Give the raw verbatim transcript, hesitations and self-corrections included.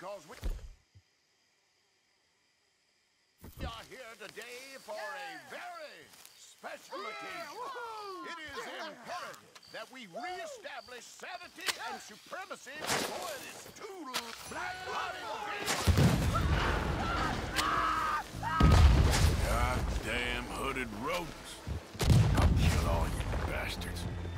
because we are here today for a very special occasion. It is imperative that we reestablish sanity and supremacy before it is too black-blooded. Goddamn hooded rodents. I'll kill all you bastards.